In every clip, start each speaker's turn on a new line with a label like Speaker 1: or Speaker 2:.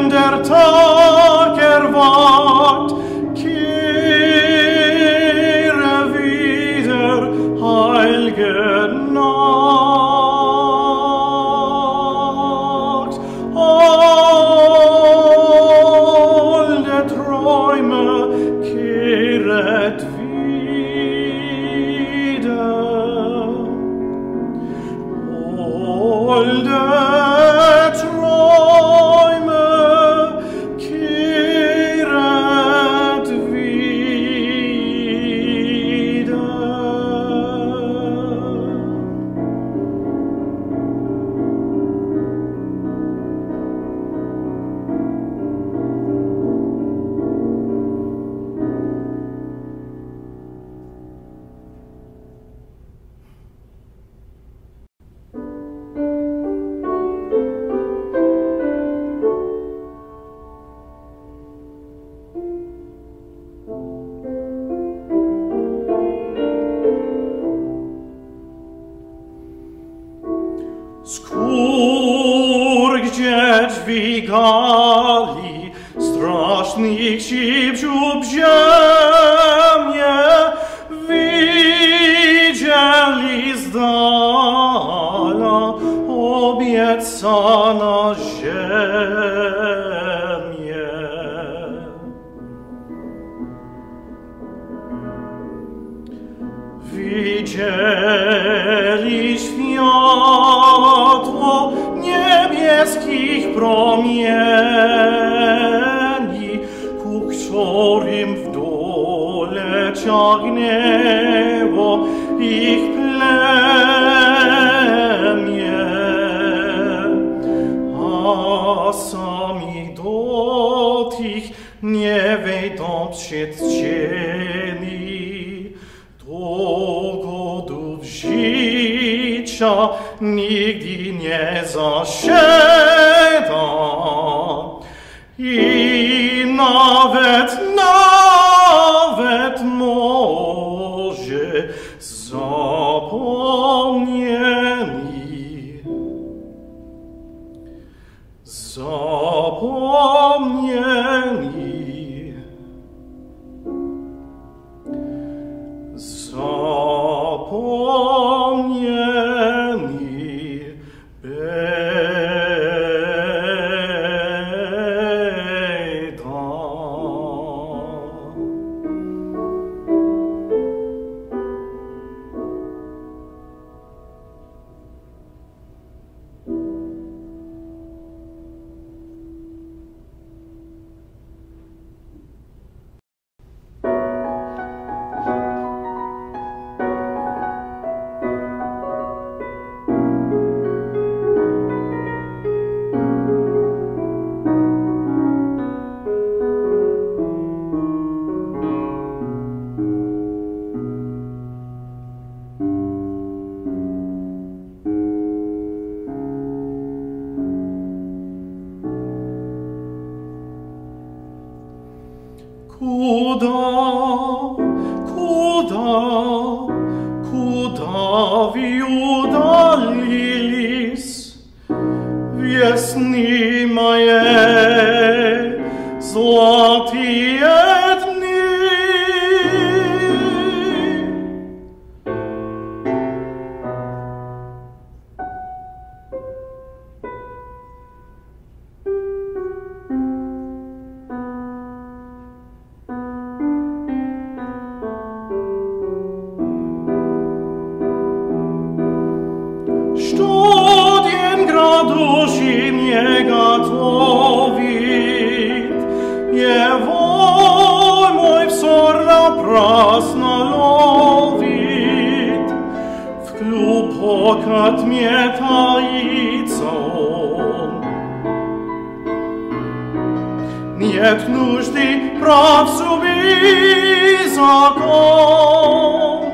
Speaker 1: wenn der Tag erwacht, kehre wieder, heilige Nacht. Holde Träume, kehret wieder. Holde Träume, kehret wieder. Skurgdzie drzwi gali, strasznych szybciu ziemię, widzieli z dala obiecana ziemię. Widzieli światło niebieskich promieni, ku którym w dole ciągnęło ich plemię, a sami do tych nie wejdą przed cieni. Do godów życia nigdy nie zasieda i nawet może zapomnieni. Zapomnieni beda. Куда вы удалились, весны моей золотые дни? Что день градуши мне готовит, его мой взор напрасно ловит. В глубокой тьме таится он. Нет нужды прав суби закон.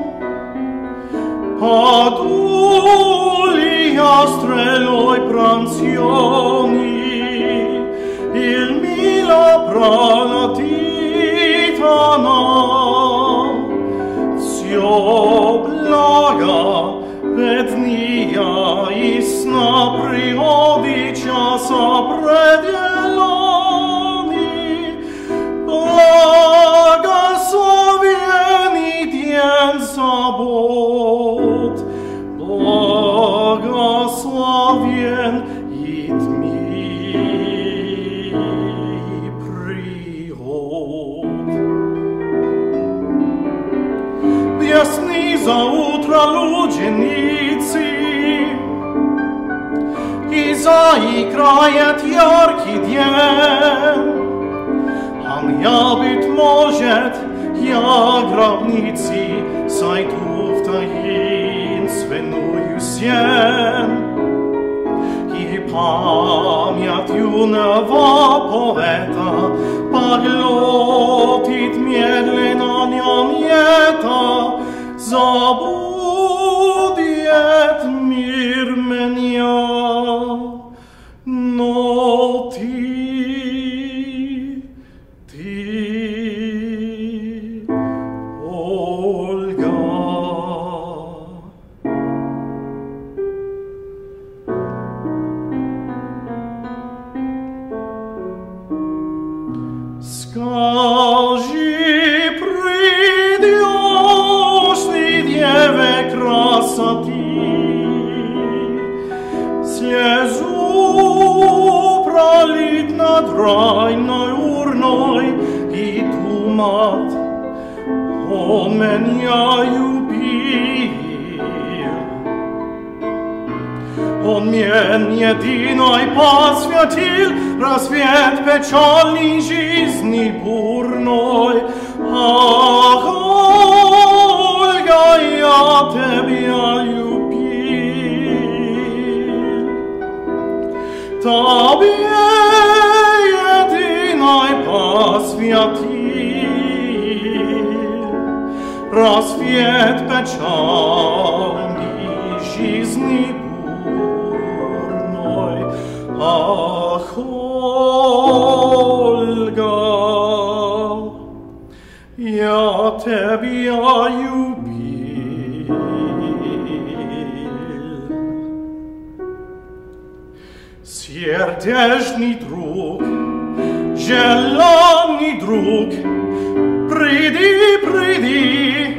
Speaker 1: Падули я стрелой пранциони, il mila пролетит она. Все блага бедния и сна приходит часа пределов. ucenici i zaigрает яркий день. Ja быть может, я гробницы сойду в таинственную сень, и память юного поэта поглотит медленно нянета, забудет мир меня, но ты скажи, придешь ли, деве красоты, слезу пролить над райной урной и думать, он меня любил. Он мне единой посвятил рассвет печальной жизни бурной. Ах, Ольга, я тебя любил. Тебе единой посвятил рассвет печальной жизни бурной. Ах, Ольга, я тебя любил. Сердечный друг, желанный друг, приди, приди,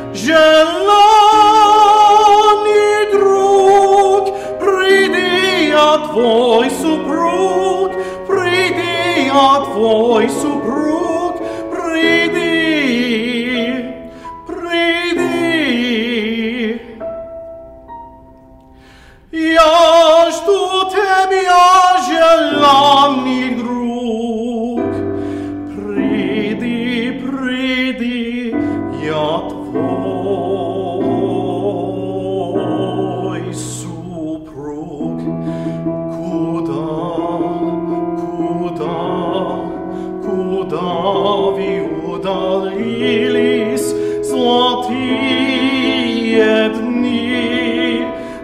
Speaker 1: желанный друг, приди, я твой супруг, приди, я твой супруг, приди, приди. Я жду тебя, желанный друг, приди, приди, я твой супруг. Куда вы удалились, золотые дни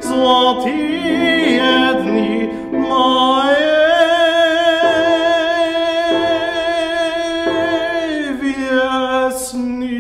Speaker 1: моей весны?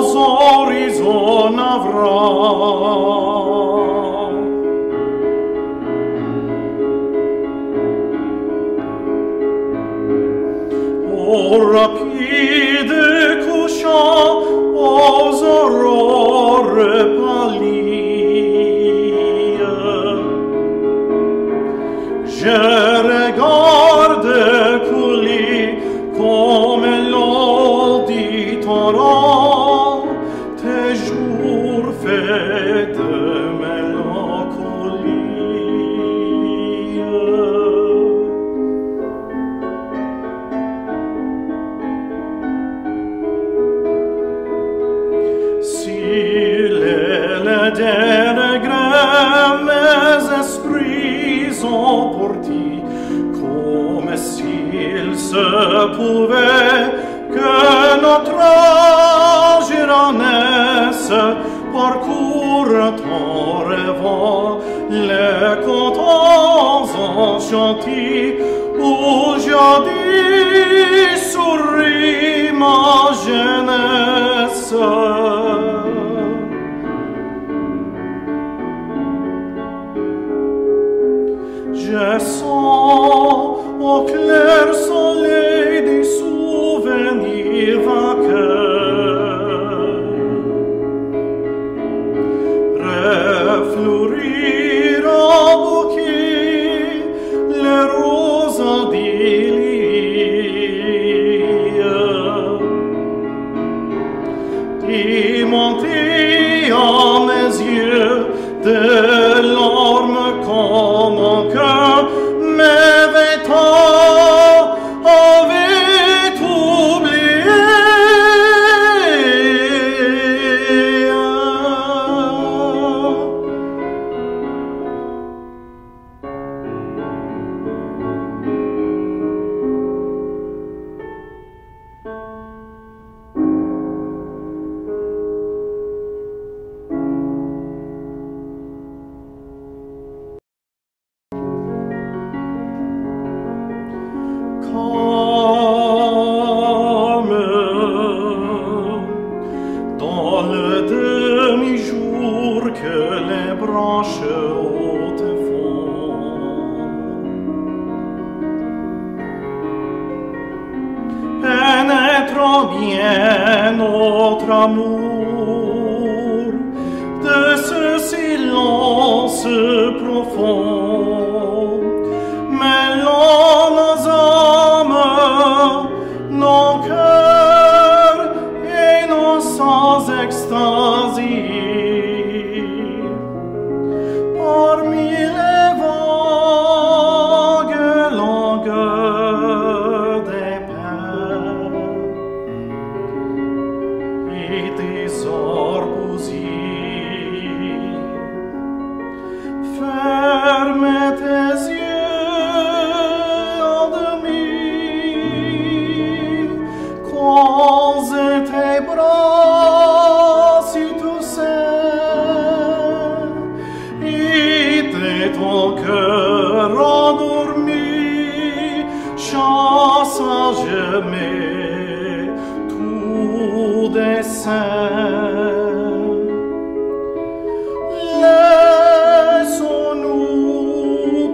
Speaker 1: horizon avrà. O rapide couchant aux aurores pâlies, je regarde couler comme l'auditorat tes jours faits de mélancolie. S'il est le déregret, mes esprits emportis, comme s'il se pouvait que notre Gironesse parcourt en rêvant les cantons enchantis où jadis sourit ma jeunesse. Je sens au clair soleil des souvenirs vainqueurs refleurir en bouquet les roses d'Ilie et monter à mes yeux de larmes comme un cœur mes vêtements avaient oublié. Dans le demi-jour que les branches hautes font, pénétrant bien notre amour de ce silence profond, mêlant nos âmes, nos cœurs et nos sans extasie. Parmi les vagues longueurs des pins et des arbousiers, ferme tes yeux en demi, croise tes bras si tout seul, et ton cœur endormi chasse à jamais tout dessein. Laissons-nous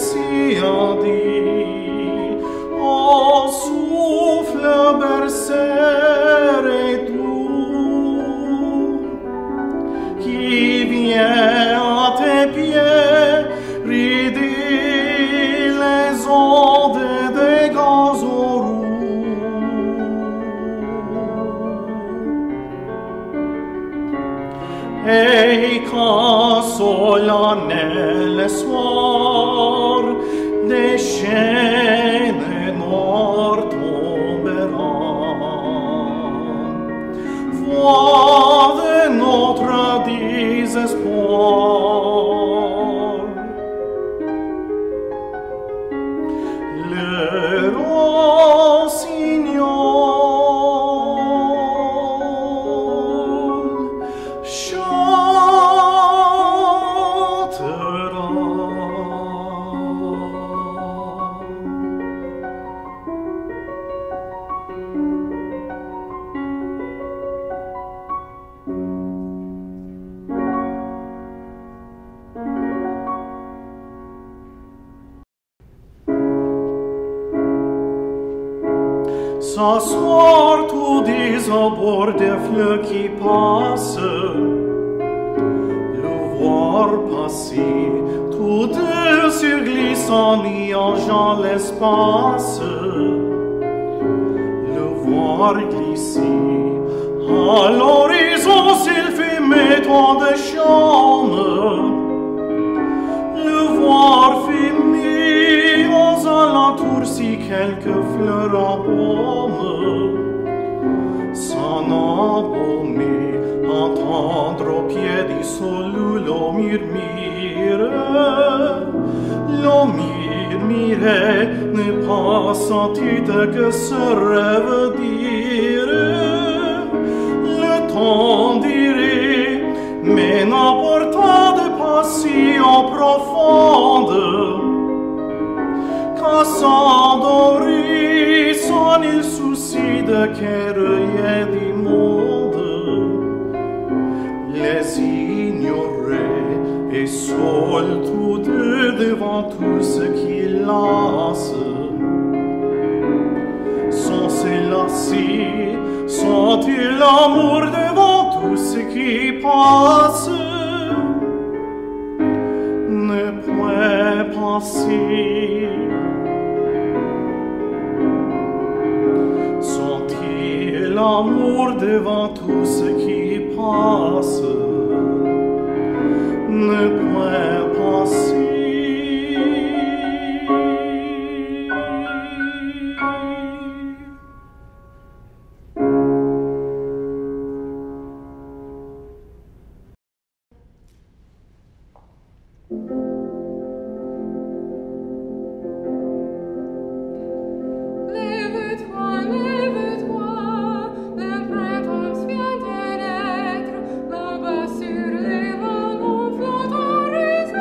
Speaker 1: persuader au souffle bercer et doux qui vient à tes pieds rider les ondes des grands roux. Et quand solennel soir des chaînes noires tomberont, voix de notre désespoir, le rossignol chantera. s'asseoir tous des abords des fleurs qui passent, le voir passer, tout deux sur glissant nuageant l'espace, le voir glisser à l'horizon s'il fait tant de charme, le voir fumer aux alentours si quelques fleurs embaument, s'en embaumer, entendre au pied du sol l'eau murmure, ne pas sentir que ce rêve dire, le temps dirait, mais n'apportant de passion profonde, qu'à s'endormir sans il souci de qu'errer du monde, les ignorer et seuls tous deux devant tout ce qui lasse, sans s'élasser, sentir l'amour devant tout ce qui passe, ne peut passer. Sentir l'amour devant tout ce qui passe, ne peut passer.
Speaker 2: Là-bas sur les vallons flotte un ruisseau.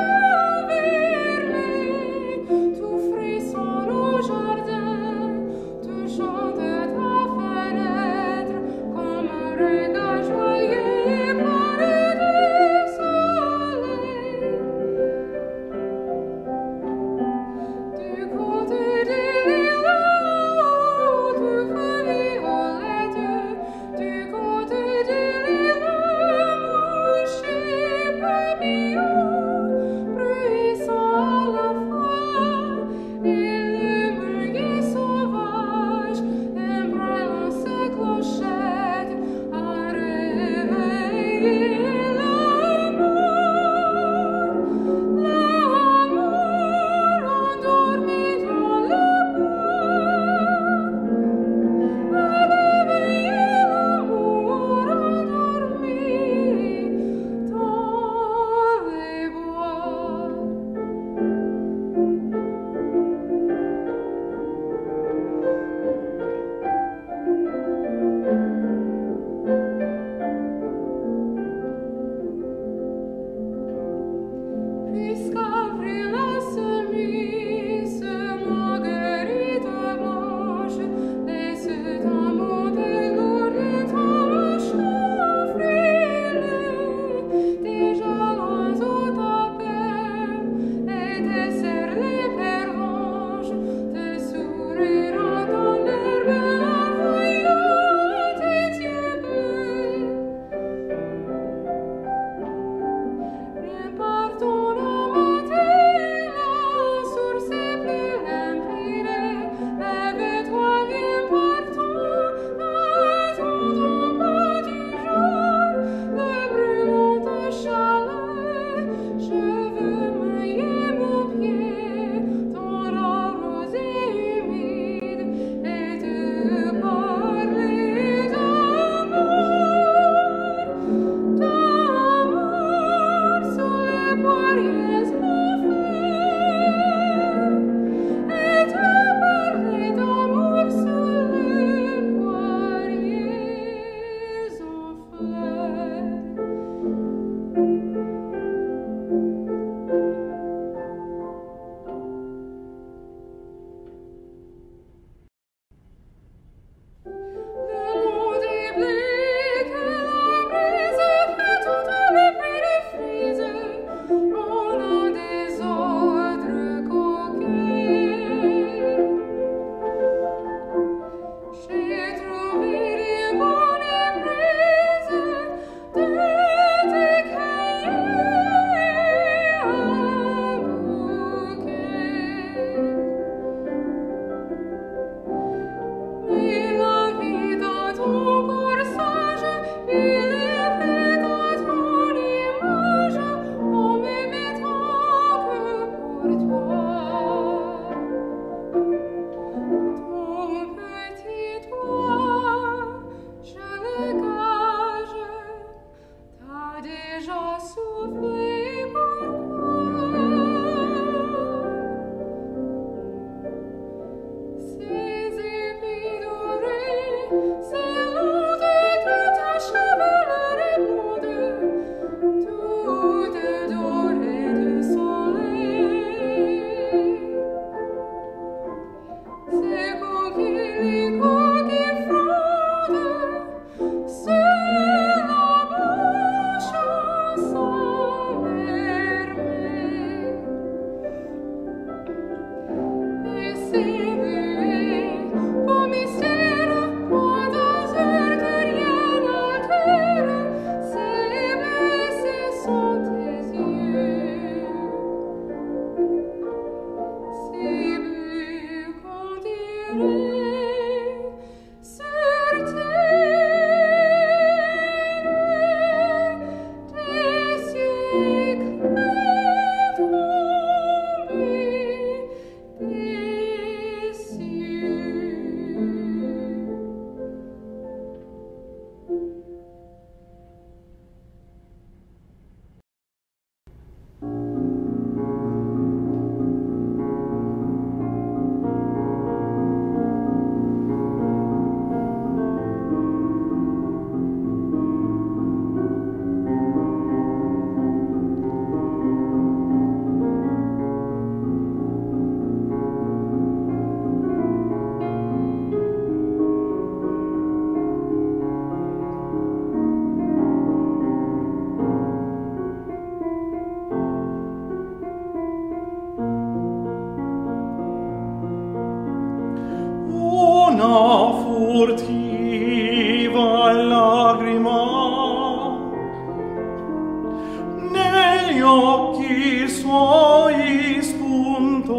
Speaker 1: occhi suoi spuntò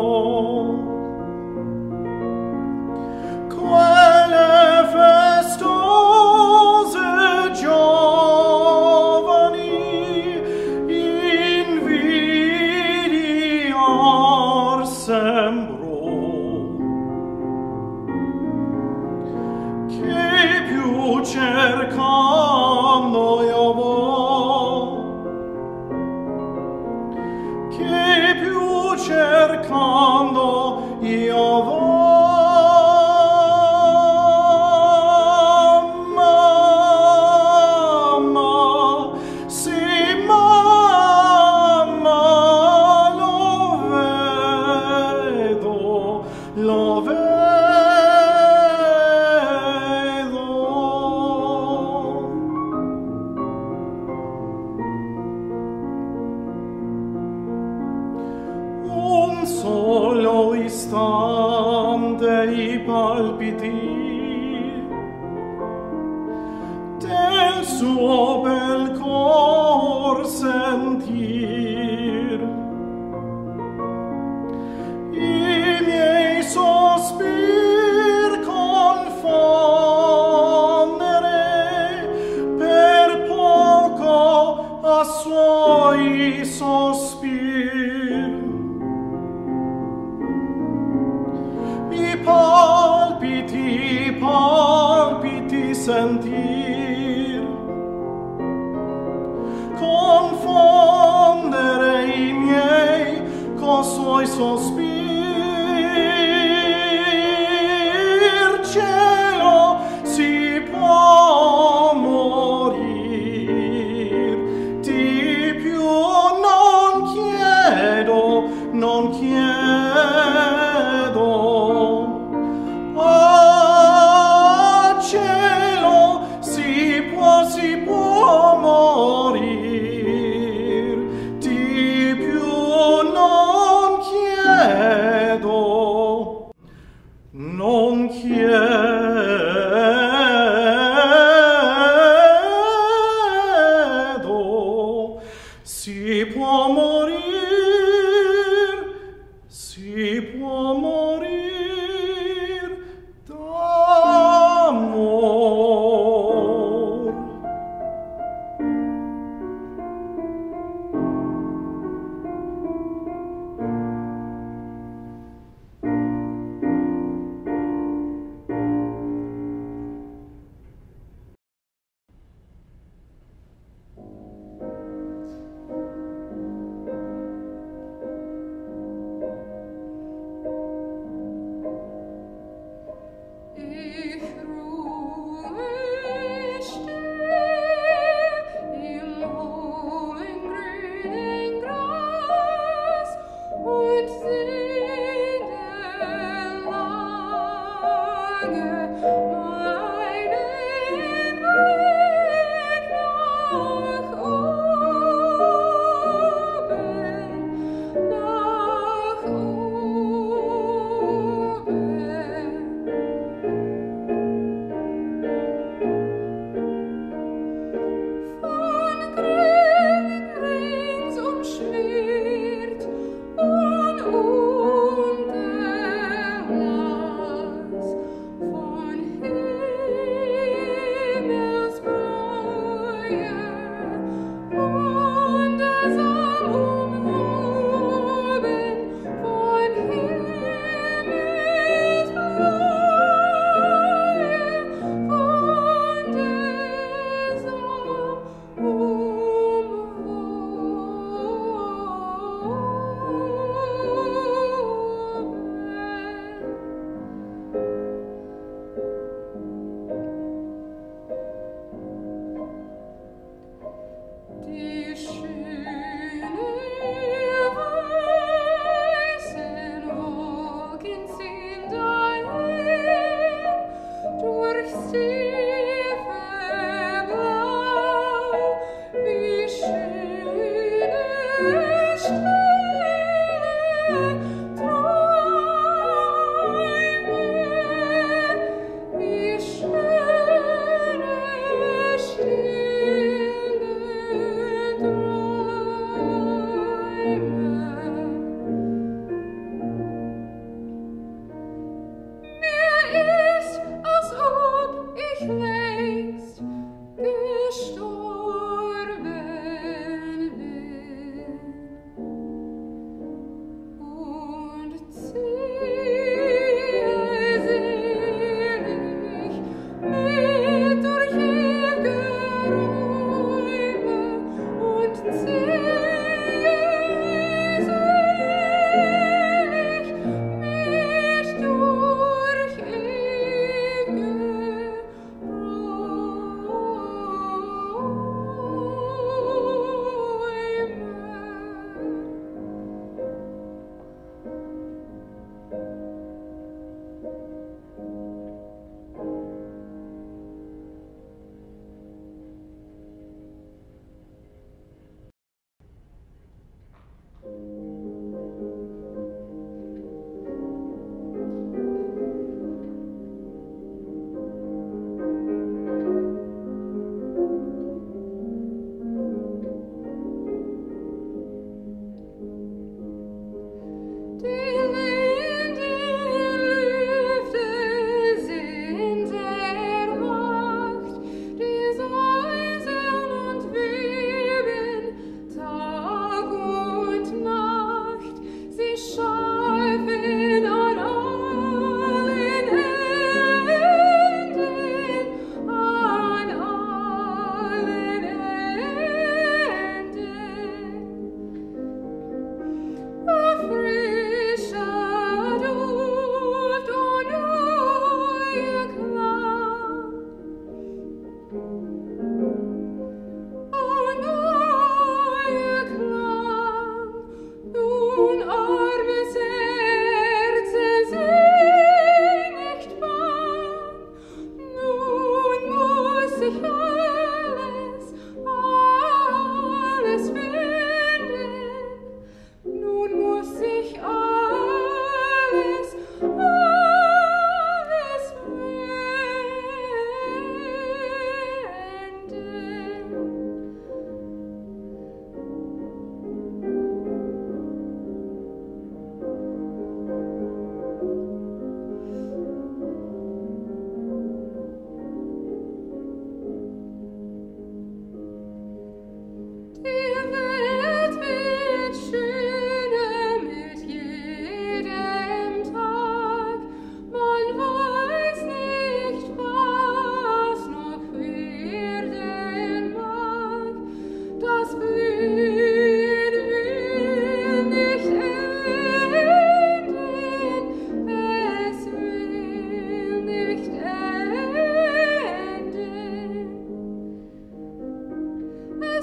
Speaker 1: quelle festose giovani invidiar sembrò che più cercando io vo che più cercando io vo mamma sì mamma lo vedo un solo istante i palpiti del suo bel cor sentir, i miei sospir confondere per poco a suoi sospir. I palpiti sentir, confondere i miei co suoi sospir. Cielo, si può morir, di più non chiedo. Ah, cielo, si può morir, di più non chiedo. Non chiedo, si può morir d'amor.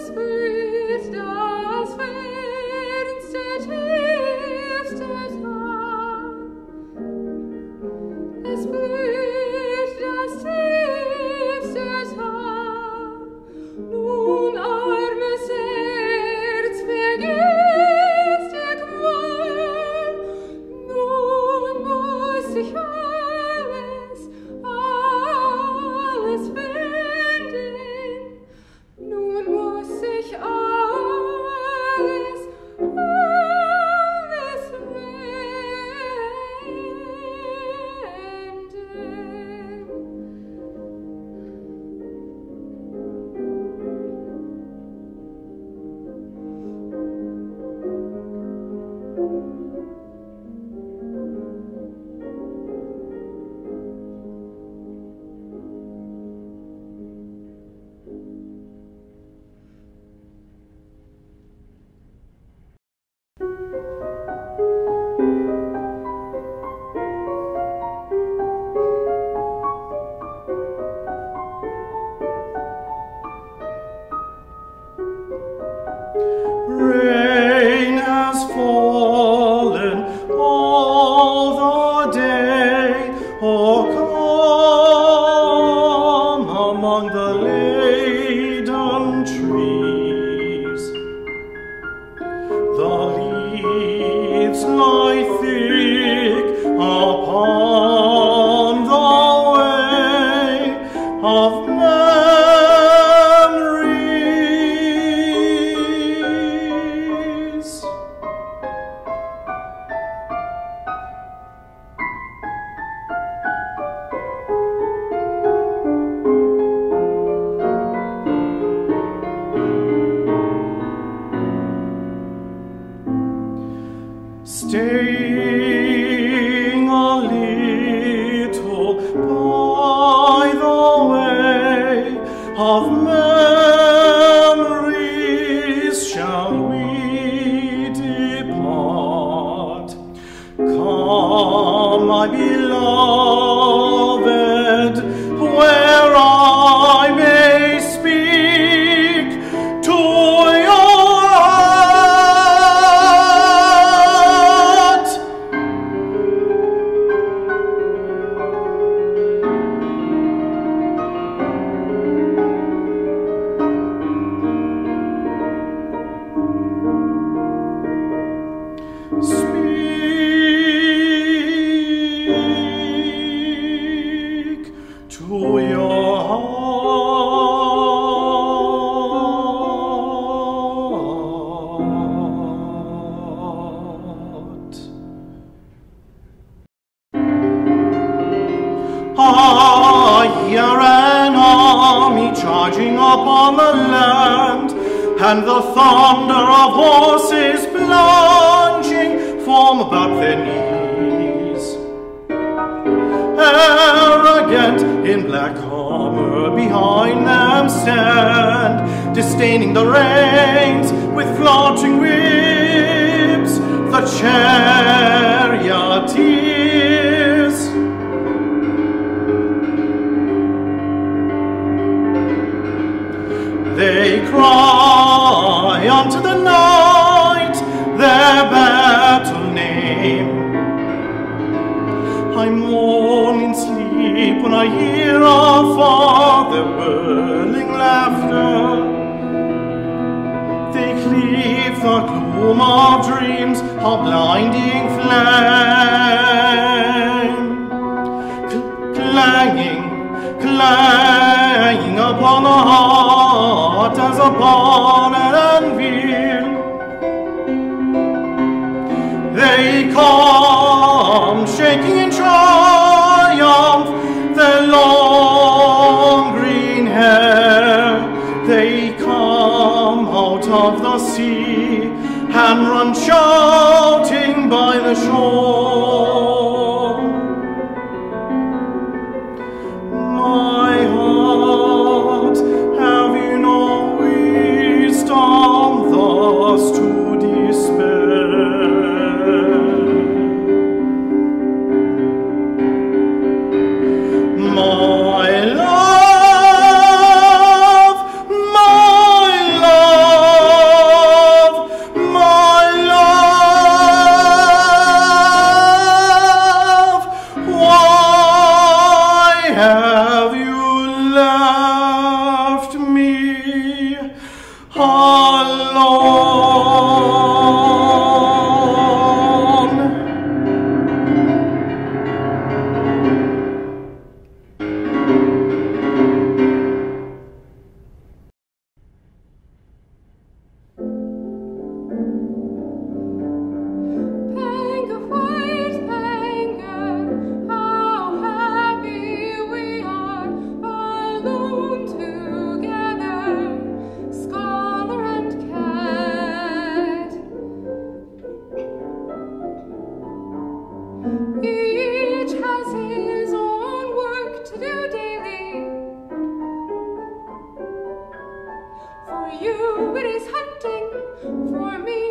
Speaker 1: Rain has fallen all the day. Oh, come among the laden trees. The leaves lie thick upon the way of memories. Staying a little by the way of memories shall we depart. Come, my beloved, where I may speak to your heart. Speak to your heart. I hear an army charging upon the land, and the thunder of horses plunging from about their knees. Arrogant in black armor behind them stand, disdaining the reins with flaunting whips, the charioteers. They cry unto the night their battle name. I mourn in sleep when I hear afar their whirling laughter. They cleave the gloom of dreams, a blinding flame, clanging upon the heart as upon an anvil. They come shaking in triumph their long green hair. They come out of the sea and run shouting by the shore. My heart, have you no wisdom thus to despair? My love, alone.
Speaker 2: Panga, white Panga, how happy we are, alone together, scholar and cat. Each has his own work to do daily. For you it is hunting, for me